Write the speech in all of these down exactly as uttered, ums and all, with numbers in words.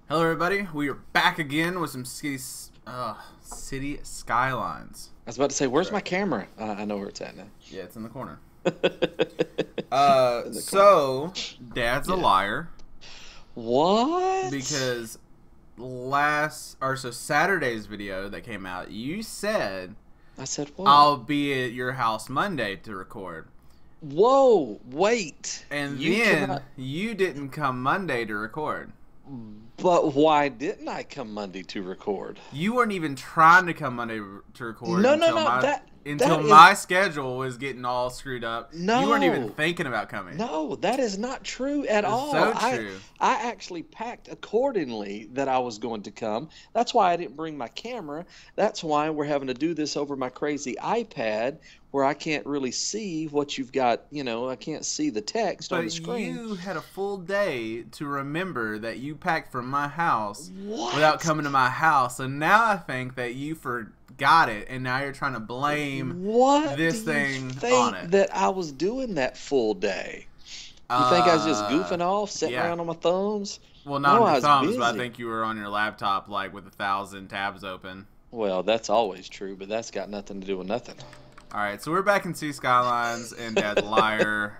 Hello, everybody. We are back again with some city, uh, city skylines. I was about to say, where's my Correct. camera? Uh, I know where it's at now. Yeah, it's in the corner. In Uh, the corner. so Dad's a Yeah. liar What? because last or so Saturday's video that came out, you said I said what? I'll be at your house Monday to record, Whoa, wait. and You then cannot- you didn't come Monday to record. But why didn't I come Monday to record? You weren't even trying to come Monday to record. No, no, until no, My, that- until that my is- schedule was getting all screwed up. You weren't even No. thinking about coming. No, that is not true at It's all. so I, true. I actually packed accordingly that I was going to come. That's why I didn't bring my camera. That's why we're having to do this over my crazy iPad where I can't really see what you've got. You know, I can't see the text on the But screen. you had a full day to remember that you packed from my house What? without coming to my house. And now I think that you forgot it, and now you're trying to blame What this do you thing think on it. that I was doing that full day? You think I was just Uh, goofing off, sitting yeah. around on my thumbs? Well, not No, on I your was thumbs, but I busy. think you were on your laptop, like, with a thousand tabs open. Well, that's always true, but that's got nothing to do with nothing. All right, so we're back in Sea Skylines, and Dad's a liar.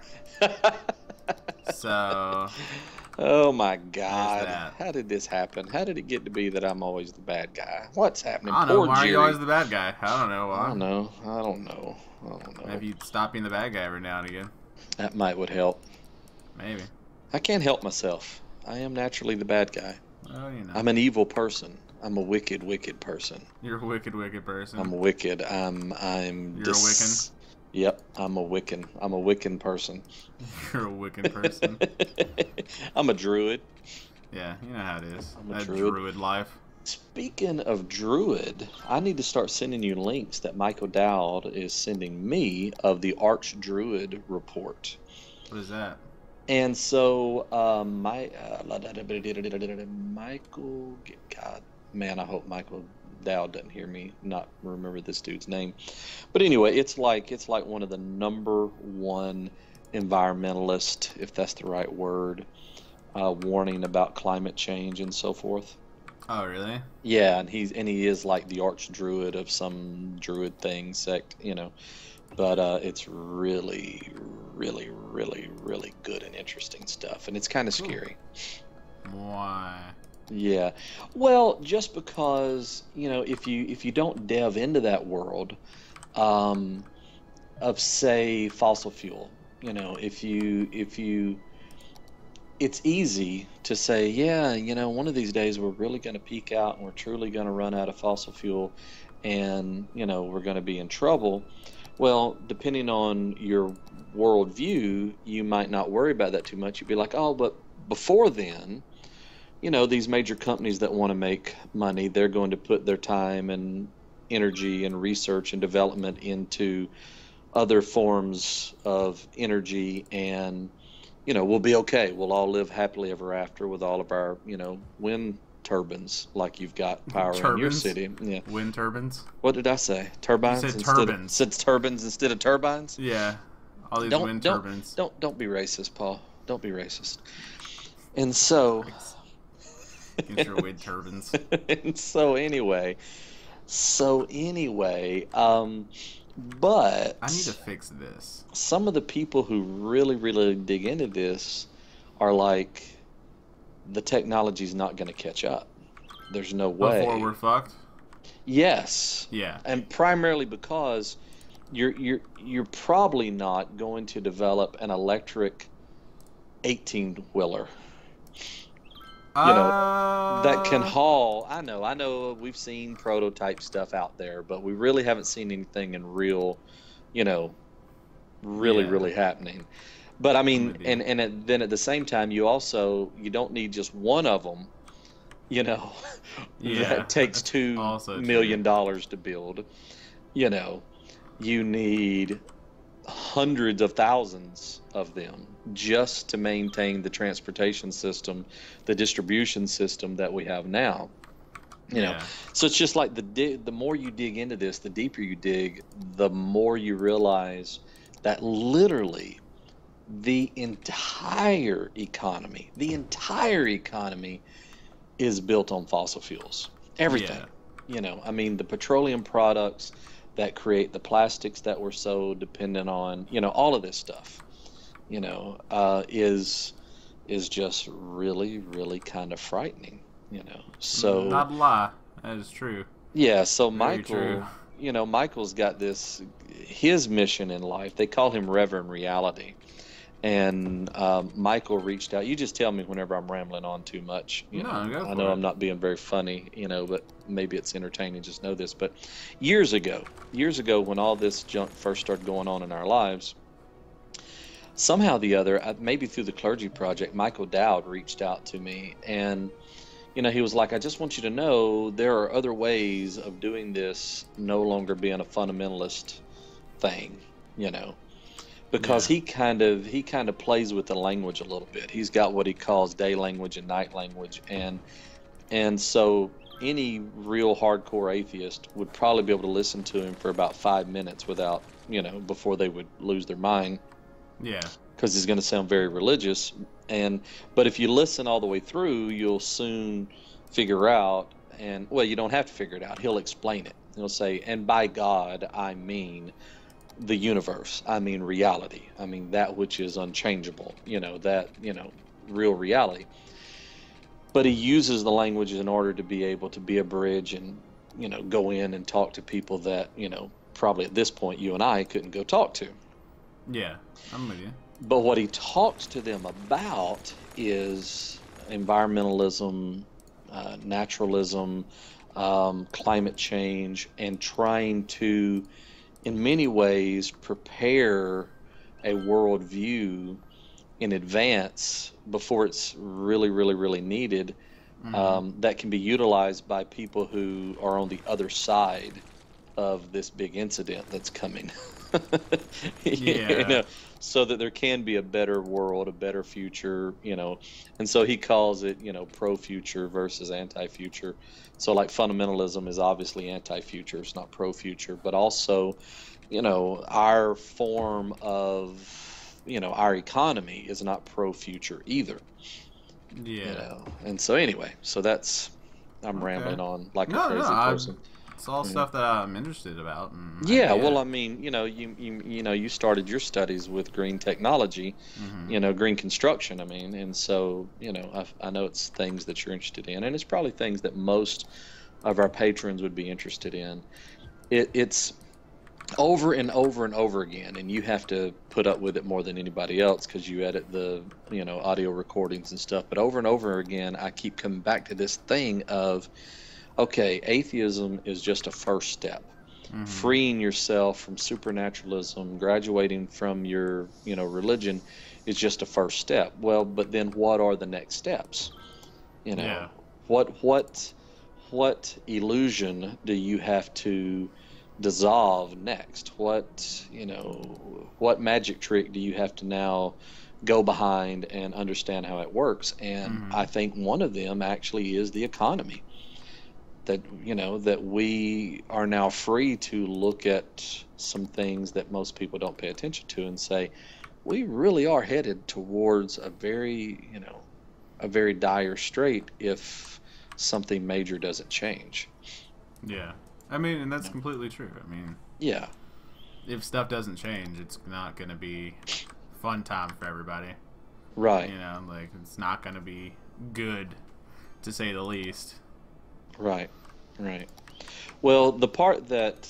So, Oh my God. that. How did this happen? How did it get to be that I'm always the bad guy? What's happening? I don't know. Poor Why are Jerry. you always the bad guy? I don't know I why. don't know. I don't know. I don't know. Maybe you'd stop being the bad guy every now and again. That might would help. Maybe. I can't help myself. I am naturally the bad guy. Well, you know. I'm an evil person. I'm a wicked, wicked person. You're a wicked, wicked person. I'm wicked. I'm I'm You're a Wiccan? Yep, I'm a Wiccan. I'm a Wiccan person. You're a wicked person. I'm a druid. Yeah, you know how it is. I'm a That druid. druid life. Speaking of druid, I need to start sending you links that Michael Dowd is sending me of the Arch Druid report. What is that? And so, um, my uh, Michael, God, man, I hope Michael Dowd doesn't hear me not remember this dude's name. But anyway, it's like it's like one of the number one environmentalist, if that's the right word, uh, warning about climate change and so forth. Oh, really? Yeah, and he's and he is like the arch druid of some druid thing sect, you know. But uh, it's really, really, really, really good and interesting stuff, and it's kind of Cool. scary. Why? Yeah, well, just because you know, if you if you don't delve into that world um, of say fossil fuel, you know, if you if you it's easy to say, yeah, you know, one of these days we're really going to peak out and we're truly going to run out of fossil fuel and, you know, we're going to be in trouble. Well, depending on your worldview, you might not worry about that too much. You'd be like, oh, but before then, you know, these major companies that want to make money, they're going to put their time and energy and research and development into other forms of energy and you know, we'll be okay. We'll all live happily ever after with all of our, you know, wind turbines like you've got power in your Turbines? city. Yeah. Wind turbines? What did I say? Turbines said instead turbines. of said turbines instead of turbines? Yeah. All these Don't wind don't turbines. don't don't be racist, Paul. Don't be racist. And so Against your wind turbines. and so anyway, so anyway, um but I need to fix this. some of the people who really, really dig into this are like, the technology's not going to catch up. There's no way. Before we're fucked? Yes, Yeah. and primarily because you're you're you're probably not going to develop an electric eighteen wheeler You know, that can haul. I know, I know. We've seen prototype stuff out there, but we really haven't seen anything in real, you know, really, Yeah. really happening. But I mean, Maybe. and and at, then at the same time, you also you don't need just one of them. You know, Yeah, that takes that's two also million dollars to build. You know, you need hundreds of thousands of them just to maintain the transportation system, the distribution system that we have now. You know, Yeah. so it's just like the di- the more you dig into this, the deeper you dig, the more you realize that literally the entire economy, the entire economy is built on fossil fuels. Everything. Yeah. You know, I mean, the petroleum products that create the plastics that we're so dependent on, you know, all of this stuff, you know, uh, is is just really, really kind of frightening, you know. So, Not a lie. That is true. yeah, so Very true. Michael, you know, Michael's got this, his mission in life, they call him Reverend Reality. And um, Michael reached out. You just tell me whenever I'm rambling on too much. You No, know, go I for know it. I'm not being very funny, you know, but maybe it's entertaining. Just know this. But years ago, years ago, when all this junk first started going on in our lives, somehow or the other, uh, maybe through the Clergy Project, Michael Dowd reached out to me, and you know, he was like, "I just want you to know there are other ways of doing this, no longer being a fundamentalist thing." You know, because Yeah. he kind of he kind of plays with the language a little bit. He's got what he calls day language and night language, and and so any real hardcore atheist would probably be able to listen to him for about five minutes without, you know, before they would lose their mind, Yeah. because he's going to sound very religious. And but if you listen all the way through, you'll soon figure out. And well, you don't have to figure it out. He'll explain it. He'll say, "And by God, I mean the universe. I mean reality. I mean that which is unchangeable. You know, that, you know, real reality." But he uses the language in order to be able to be a bridge and, you know, go in and talk to people that, you know, probably at this point you and I couldn't go talk to. Yeah. I'm with you. But what he talks to them about is environmentalism, uh, naturalism, um, climate change, and trying to, in many ways, prepare a worldview in advance before it's really, really, really needed, Mhm. um, that can be utilized by people who are on the other side of this big incident that's coming. You Yeah. know, so that there can be a better world, a better future, you know. And so he calls it, you know, pro-future versus anti-future. So like fundamentalism is obviously anti-future, it's not pro-future, but also, you know, our form of, you know, our economy is not pro-future either, you Yeah. know. And so anyway, so that's, I'm Okay. rambling on like a No, no. crazy I, person. it's all Mhm. stuff that I'm interested about. And I Yeah, get well, it. I mean, you know, you, you you know, you started your studies with green technology, Mhm. you know, green construction, I mean, and so, you know, I, I know it's things that you're interested in, and it's probably things that most of our patrons would be interested in. It, it's over and over and over again, and you have to put up with it more than anybody else because you edit the, you know, audio recordings and stuff. But over and over again, I keep coming back to this thing of, okay, atheism is just a first step. Mhm. Freeing yourself from supernaturalism, graduating from your, you know, religion is just a first step. Well, but then what are the next steps? You know, Yeah. what what what illusion do you have to dissolve next? What, you know, what magic trick do you have to now go behind and understand how it works? And Mhm. I think one of them actually is the economy. That, you know, that we are now free to look at some things that most people don't pay attention to and say, we really are headed towards a very, you know, a very dire strait if something major doesn't change. Yeah. I mean, and that's Yeah. completely true. I mean, Yeah, if stuff doesn't change, it's not going to be fun time for everybody. right, You know, like it's not going to be good, to say the least. right, right. Well, the part that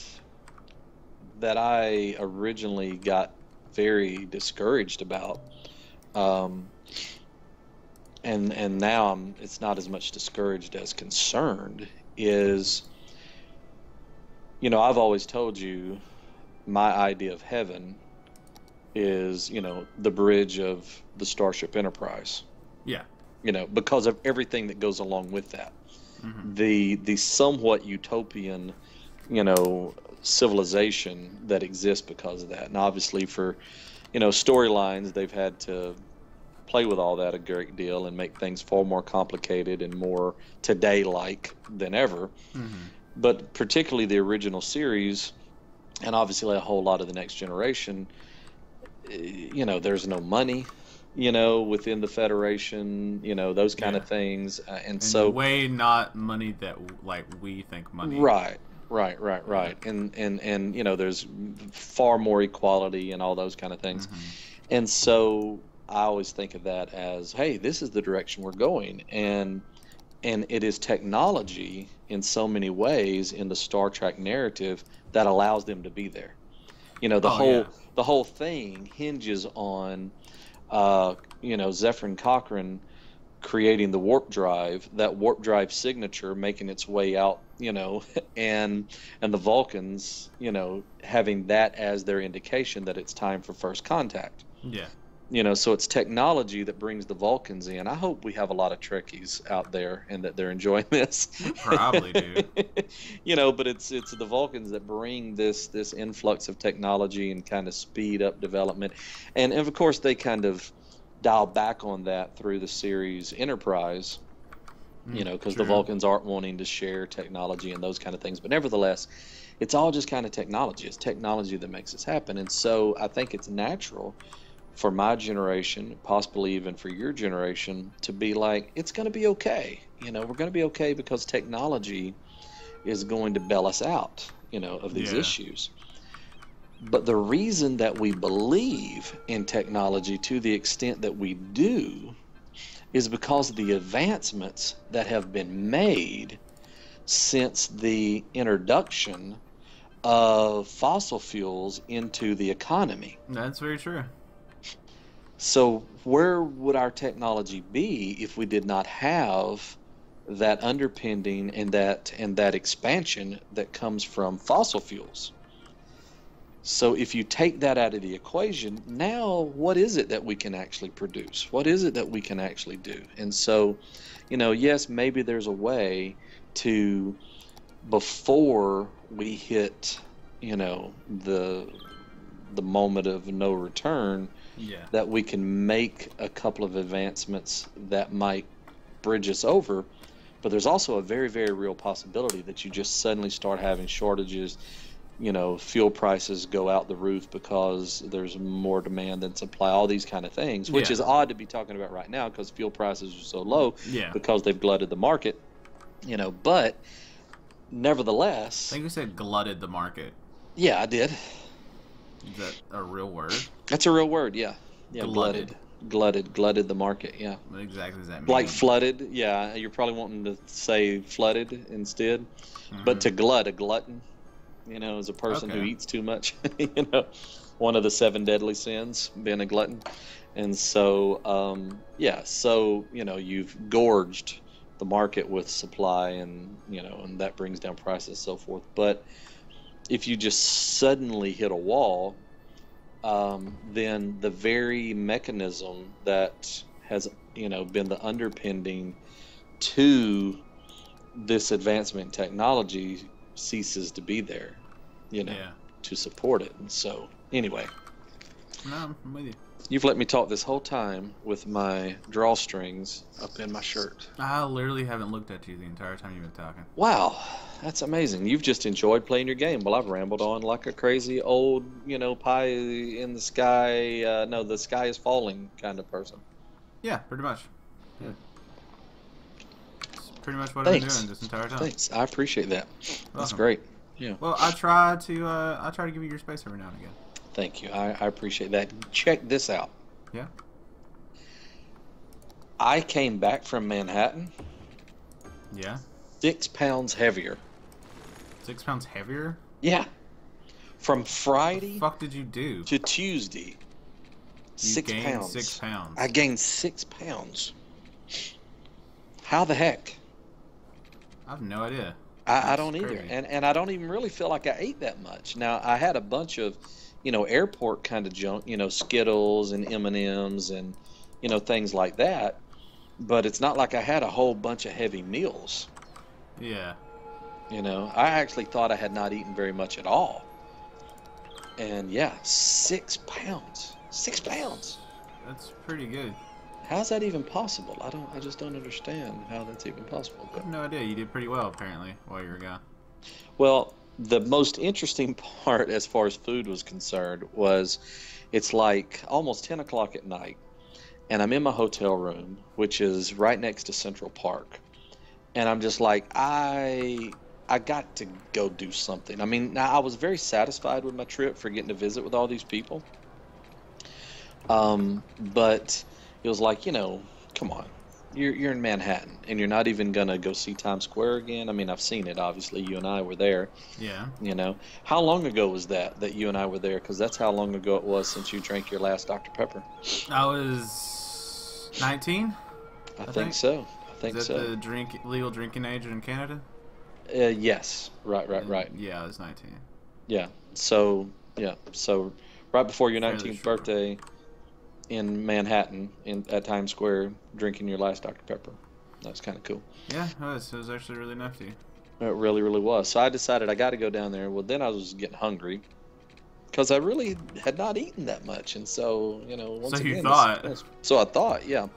that I originally got very discouraged about, um, and and now I'm it's not as much discouraged as concerned, is, you know, I've always told you my idea of heaven is, you know, the bridge of the Starship Enterprise, Yeah. you know, because of everything that goes along with that. Mhm. The the somewhat utopian, you know, civilization that exists because of that. And obviously for, you know, storylines, they've had to play with all that a great deal and make things far more complicated and more today-like than ever. Mhm. But particularly the original series, and obviously a whole lot of the Next Generation, eh, you know, there's no money, you know, within the Federation, you know, those kind Yeah. of things. Uh, and And so, way not money that like we think money. right, right, right, right. And, and, and, you know, there's far more equality and all those kind of things. Mm-hmm. And so I always think of that as, hey, this is the direction we're going. And, and it is technology in so many ways in the Star Trek narrative that allows them to be there. You know, the Oh, whole yeah. the whole thing hinges on, uh, you know, Zefram Cochrane creating the warp drive, that warp drive signature making its way out, you know, and and the Vulcans, you know, having that as their indication that it's time for first contact. Yeah. You know, so it's technology that brings the Vulcans in. I hope we have a lot of Trekkies out there and that they're enjoying this. We probably do. You know, but it's it's the Vulcans that bring this this influx of technology and kind of speed up development. And, and of course they kind of dial back on that through the series Enterprise, you know, because the True. Vulcans aren't wanting to share technology and those kind of things. But nevertheless, it's all just kind of technology. It's technology that makes this happen. And so I think it's natural for my generation, possibly even for your generation, to be like, it's going to be okay. You know, we're going to be okay because technology is going to bail us out, you know, of these Yeah. issues. But the reason that we believe in technology to the extent that we do is because of the advancements that have been made since the introduction of fossil fuels into the economy. That's very true. So where would our technology be if we did not have that underpinning and that and that expansion that comes from fossil fuels? So if you take that out of the equation, now what is it that we can actually produce? What is it that we can actually do? And so, you know, yes, maybe there's a way to, before we hit, you know, the the moment of no return, Yeah. that we can make a couple of advancements that might bridge us over. But there's also a very, very real possibility that you just suddenly start having shortages. You know, fuel prices go out the roof because there's more demand than supply, all these kind of things, which Yeah. is odd to be talking about right now because fuel prices are so low Yeah. because they've glutted the market, you know, but nevertheless, I think we said glutted the market. yeah, I did. Is that a real word? That's a real word, yeah. Yeah, Glutted. glutted. Glutted, glutted the market, yeah. What exactly does that mean? Like flooded, yeah. You're probably wanting to say flooded instead, but Mhm. to glut, a glutton, you know, is a person who Okay. eats too much. You know, one of the seven deadly sins, being a glutton. And so, um, yeah. So you know, you've gorged the market with supply, and you know, and that brings down prices, and so forth. But if you just suddenly hit a wall, um, then the very mechanism that has, you know, been the underpinning to this advancement in technology ceases to be there, you know, Yeah. to support it. And so, anyway, No, I'm with you. you've let me talk this whole time with my drawstrings up in my shirt. I literally haven't looked at you the entire time you've been talking. Wow, that's amazing. You've just enjoyed playing your game while I've rambled on like a crazy old, you know, pie in the sky, uh, no, the sky is falling kind of person. Yeah, pretty much. Yeah. It's pretty much what Thanks. I've been doing this entire time. Thanks. I appreciate that. That's Welcome. great. Yeah. Well, I try to uh, I try to give you your space every now and again. Thank you. I, I appreciate that. Check this out. Yeah. I came back from Manhattan Yeah. six pounds heavier. Six pounds heavier? Yeah. From What the Friday fuck did you do? to Tuesday. You Six gained pounds. six pounds. I gained six pounds. How the heck? I have no idea. I, I That's don't either. crazy. And and I don't even really feel like I ate that much. Now I had a bunch of, you know, airport kind of junk, you know, Skittles and M and M's and, you know, things like that. But it's not like I had a whole bunch of heavy meals. Yeah. You know, I actually thought I had not eaten very much at all. And yeah, six pounds. Six pounds. That's pretty good. How's that even possible? I don't. I just don't understand how that's even possible. I But have no idea. You did pretty well, apparently, while you were gone. well, the most interesting part, as far as food was concerned, was it's like almost ten o'clock at night, and I'm in my hotel room, which is right next to Central Park, and I'm just like, I I got to go do something. I mean, now I was very satisfied with my trip for getting to visit with all these people, um, but it was like, you know, come on. You're you're in Manhattan and you're not even gonna go see Times Square again. I mean, I've seen it, obviously. You and I were there, Yeah. you know. How long ago was that that you and I were there? Because that's how long ago it was since you drank your last Doctor Pepper. I was nineteen, I I think think. so. I Is think that so. the drink legal drinking age in Canada? Uh, yes. Right, right, And right. yeah, I was nineteen. Yeah. So, yeah. So, right before your Fairly nineteenth sure. birthday in Manhattan, in at Times Square, drinking your last Doctor Pepper. That's kind of cool. Yeah, it was. It was actually really nifty. It really, really was. So I decided I got to go down there. Well, then I was getting hungry because I really had not eaten that much, and so you know, So once you again, this, thought. this- so I thought, yeah.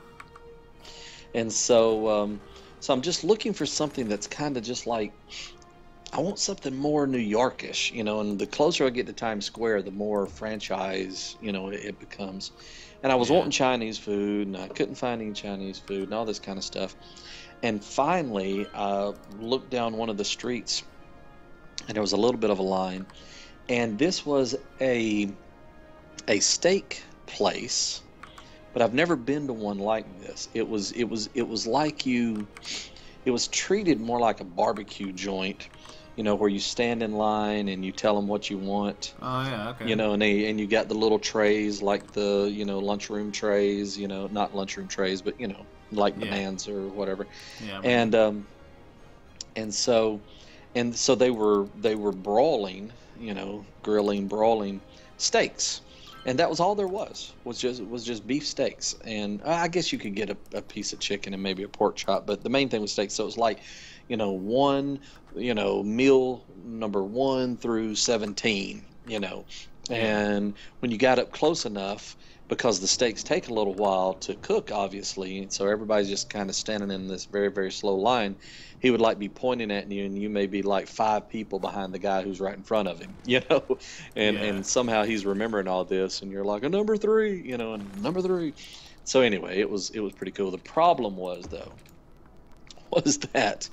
And so, um, so I'm just looking for something that's kind of just like I want something more New Yorkish, you know. And the closer I get to Times Square, the more franchise, you know, it, it becomes. And I was Yeah. wanting Chinese food, and I couldn't find any Chinese food, and all this kind of stuff. And finally, I looked down one of the streets, and there was a little bit of a line. And this was a a steak place, but I've never been to one like this. It was it was it was like you it was treated more like a barbecue joint, you know, where you stand in line and you tell them what you want, Oh yeah. Okay. you know, and they and you got the little trays like the, you know, lunchroom trays, you know, not lunchroom trays, but you know, like Yeah. Bonanza or whatever. Yeah. And um and so and so they were they were brawling, you know, grilling, brawling steaks, and that was all there was was just was just beef steaks. And I guess you could get a, a piece of chicken and maybe a pork chop, but the main thing was steaks. So it was like, you know, one, you know, meal number one through seventeen, you know. Yeah. And when you got up close enough, because the steaks take a little while to cook, obviously, and so everybody's just kind of standing in this very, very slow line. He would like be pointing at you, and you may be like five people behind the guy who's right in front of him, you know, and Yeah. and somehow he's remembering all this, and you're like a number three, you know, and number three. So anyway, it was it was pretty cool. The problem was though, was that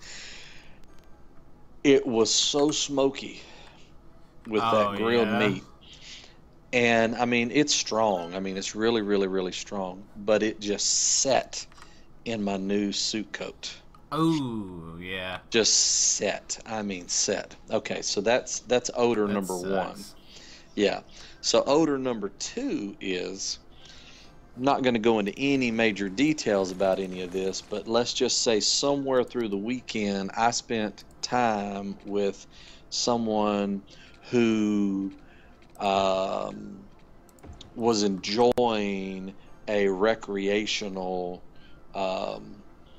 it was so smoky with Oh that grilled yeah. meat. And I mean, it's strong. I mean, it's really, really, really strong. But it just set in my new suit coat. Oh yeah. Just set. I mean, set. Okay, so that's that's odor That number one. sucks. Yeah. So odor number two is I'm not going to go into any major details about any of this, but let's just say somewhere through the weekend, I spent time with someone who um, was enjoying a recreational um,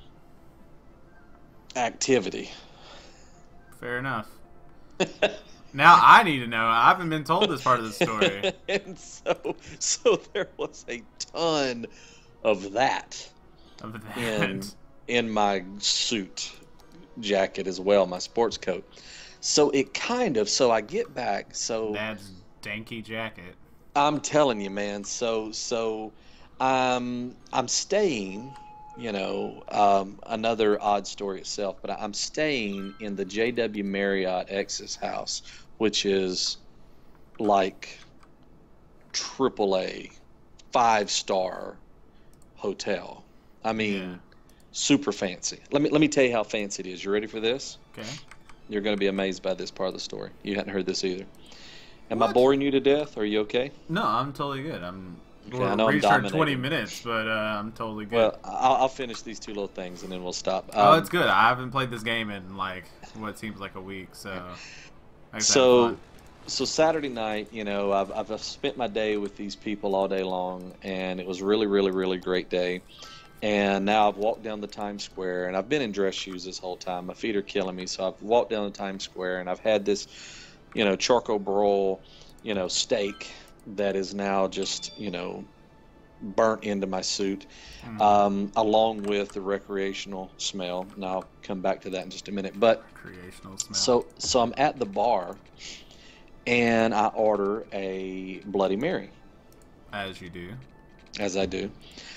activity. Fair enough. Now I need to know. I haven't been told this part of the story. And so, so there was a ton of that Of in that. in my suit jacket as well, my sports coat. So it kind of, so I get back, so Dad's danky jacket. I'm telling you, man. So, so, um, I'm staying. You know, um, another odd story itself, but I'm staying in the J W Marriott X's house, which is like triple A, five star hotel. I mean, Yeah. super fancy. Let me let me tell you how fancy it is. You ready for this? Okay. You're going to be amazed by this part of the story. You hadn't heard this either. Am I What? boring you to death? Are you okay? No, I'm totally good. I'm. Okay, We're I know I'm reached our twenty dominating. minutes, but uh, I'm totally good. Well, I'll, I'll finish these two little things and then we'll stop. oh, Um, it's good. I haven't played this game in like what seems like a week, so. I guess I had so, fun. so Saturday night, you know, I've, I've spent my day with these people all day long, and it was really, really, really great day. And now I've walked down the Times Square, and I've been in dress shoes this whole time. My feet are killing me, so I've walked down the Times Square, and I've had this, you know, charcoal broil, you know, steak that is now just, you know, burnt into my suit, Mm, um, along with the recreational smell. And I'll come back to that in just a minute. But recreational smell. so, so I'm at the bar, and I order a Bloody Mary, As you do. as I do.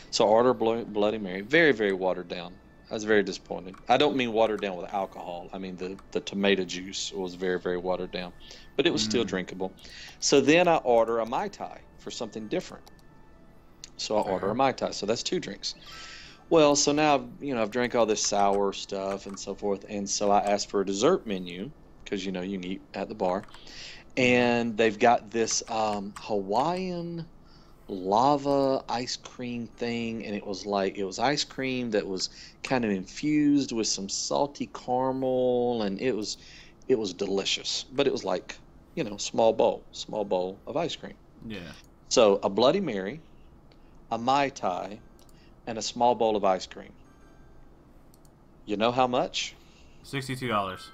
So I order a Blo- Bloody Mary, very, very watered down. I was very disappointed. I don't mean watered down with alcohol. I mean the, the tomato juice was very, very watered down, but it was still Mm, drinkable. So then I order a Mai Tai for something different. So I order a fair. Mai Tai. So that's two drinks. Well, so now I've, you know, I've drank all this sour stuff and so forth, and so I asked for a dessert menu because you know you can eat at the bar, Yeah. and they've got this um, Hawaiian lava ice cream thing, and it was like it was ice cream that was kind of infused with some salty caramel, and it was it was delicious. But it was like, you know, small bowl, small bowl of ice cream. Yeah. So a Bloody Mary, a Mai Tai, and a small bowl of ice cream. You know how much? Sixty-two dollars.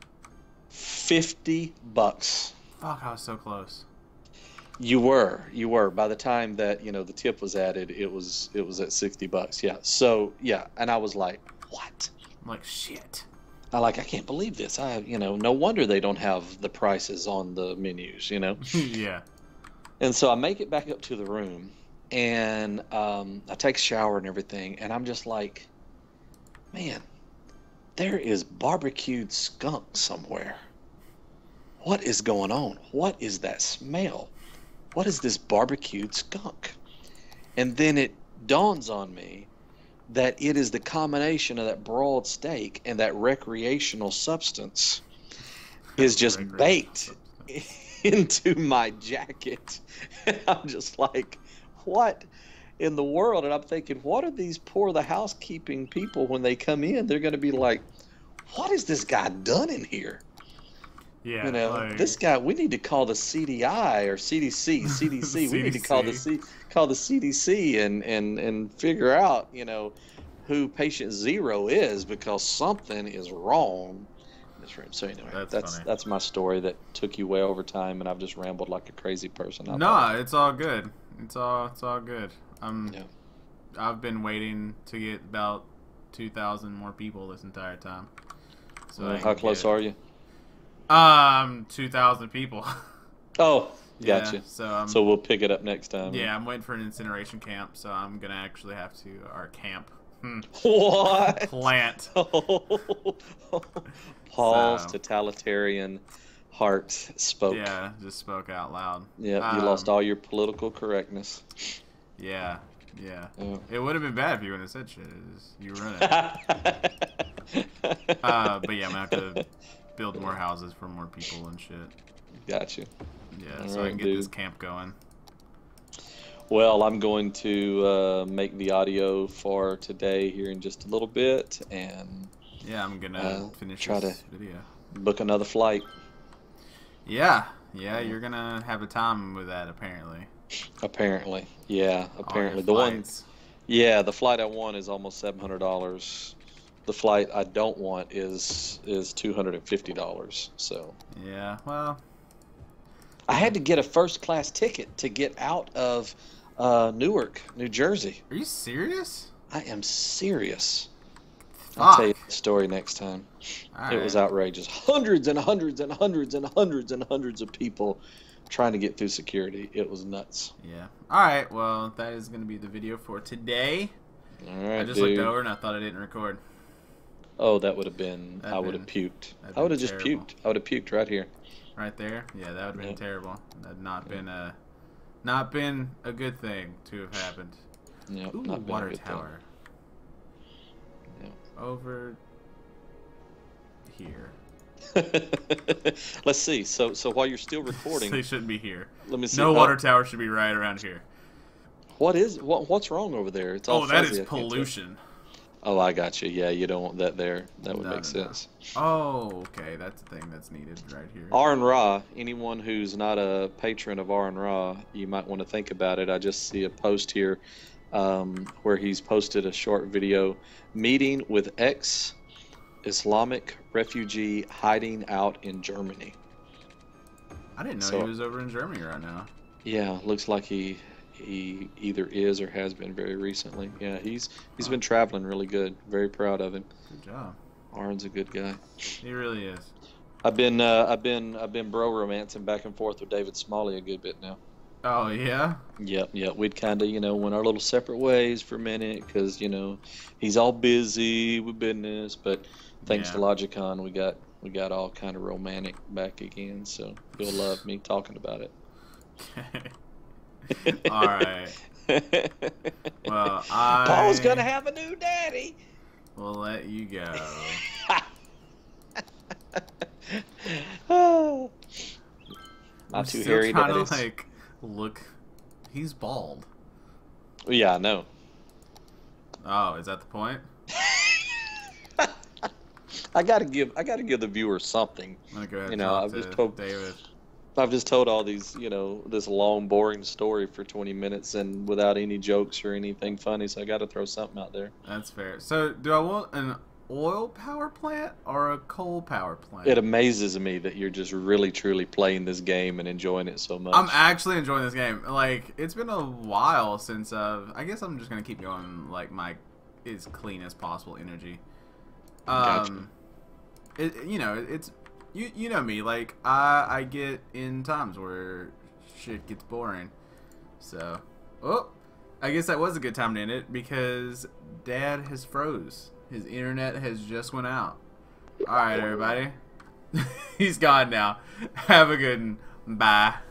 fifty bucks. Fuck, I was so close. You were, you were. By the time that, you know, the tip was added, it was it was at sixty bucks. Yeah. So, yeah, and I was like, "What?" I'm like, shit. I like, I can't believe this. I, you know, no wonder they don't have the prices on the menus, you know. Yeah. And so I make it back up to the room, and um, I take a shower and everything, and I'm just like, man, there is barbecued skunk somewhere. What is going on? What is that smell? What is this barbecued skunk? And then it dawns on me that it is the combination of that broiled steak and that recreational substance is just Recreational baked substance. into my jacket. And I'm just like, what in the world? And I'm thinking, what are these poor the housekeeping people when they come in? They're going to be like, what has this guy done in here? Yeah. You know, like, this guy. We need to call the C D I or C D C, C D C. We need to call the C, call the C D C and and and figure out, you know, who patient zero is, because something is wrong in this room. So anyway, That's that's funny. that's my story that took you way over time, and I've just rambled like a crazy person. I Nah, it's all good. It's all it's all good. Um, Yeah. I've been waiting to get about two thousand more people this entire time. So Uh, I how can close get- are you? Um, two thousand people. Oh, Yeah, gotcha. So I'm So we'll pick it up next time. yeah, I'm waiting for an incineration camp. So I'm gonna actually have to our camp hmm, What? plant. Paul's So- totalitarian heart spoke. Yeah, just spoke out loud. Yep, you Um, lost all your political correctness. Yeah, yeah. Yeah. It would have been bad if you wouldn't have said shit. It just, you ruined it. uh, but yeah, I'm gonna have to build more houses for more people and shit. Got you. Yeah, All so I right, can get dude. this camp going. Well, I'm going to uh, make the audio for today here in just a little bit and Yeah, I'm gonna Uh, finish try this video. book another flight. Yeah, yeah, you're gonna have a time with that apparently. Apparently, yeah. All your Apparently, the one. flights. Yeah, the flight I want is almost seven hundred dollars. The flight I don't want is is two hundred and fifty dollars. So Yeah, well, I had to get a first class ticket to get out of uh, Newark, New Jersey. are you serious? I am serious. I'll tell you Fuck. the story next time. All It was right. outrageous. Hundreds and hundreds and hundreds and hundreds and hundreds of people trying to get through security. It was nuts. Yeah. All right. Well, that is gonna be the video for today. All right, I just dude. looked over and I thought I didn't record. Oh, that would have been. That'd I would have been- puked. that'd I would been have just terrible. puked. I would have puked right here. Right there. Yeah, that would have been Yep. terrible. That'd not been a, not been a good thing to have happened. Yep, Ooh, not been a water good thing. tower. Yep. Over here. Let's see. So, so while you're still They recording, shouldn't be here. let me see. No Oh, water tower should be right around here. What is what? What's wrong over there? It's all Oh, that fuzzy, is I can't tell. pollution. Oh, I got you. Yeah, you don't want that there. That would No, make no, no. sense. Oh, okay. That's the thing that's needed right here. R and Ra. Anyone who's not a patron of R and Ra, you might want to think about it. I just see a post here um, where he's posted a short video meeting with ex-Islamic refugee hiding out in Germany. I didn't know So- he was over in Germany right now. Yeah, looks like he he either is or has been very recently. Yeah, he's he's Huh. been traveling really good. Very proud of him. Good job. Arn's a good guy. He really is. I've been uh, I've been I've been bro romancing back and forth with David Smalley a good bit now. Oh yeah. Yep, yep. We'd kind of, you know, went our little separate ways for a minute because, you know, he's all busy with business. But thanks to Yeah. Logicon, we got we got all kind of romantic back again. So he'll love me talking about All right. it. Well, Paul's gonna I have a new daddy. will let you go. Not I'm too still hairy trying daddies. to like look. He's bald. Yeah, I know. Oh, is that the point? I gotta give I gotta give the viewers something. I'm gonna go ahead You and know, talk I've to just told David. I've just told all these, you know, this long, boring story for twenty minutes and without any jokes or anything funny, so I got to throw something out there. That's fair. So, do I want an oil power plant or a coal power plant? It amazes me that you're just really, truly playing this game and enjoying it so much. I'm actually enjoying this game. Like, it's been a while since I've. I guess I'm just gonna keep going like my as clean as possible energy. Um, Gotcha. it you know it's you you know me, like I I get in times where shit gets boring. So, oh, I guess that was a good time to end it because Dad has froze. His internet has just went out. All right, everybody. He's gone now. Have a good one. Bye.